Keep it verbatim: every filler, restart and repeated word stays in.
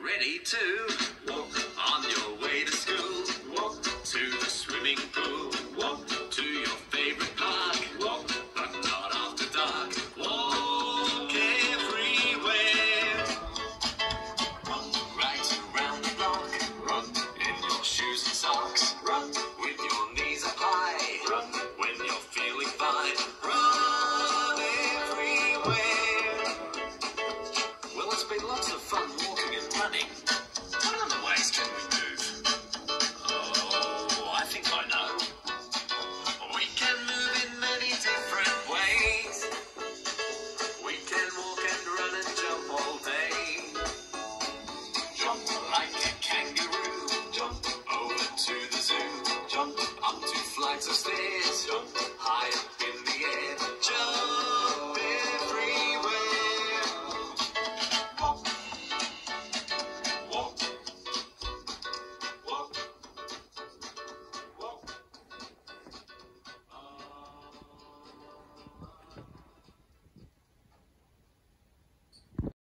ready to walk on your way to school, walk to the swimming pool, walk to your favorite park, walk, but not after dark. Walk everywhere, right around the block, run in your shoes and socks, run with your knees up high, run when you're feeling fine, run everywhere. Well, it's been lots of fun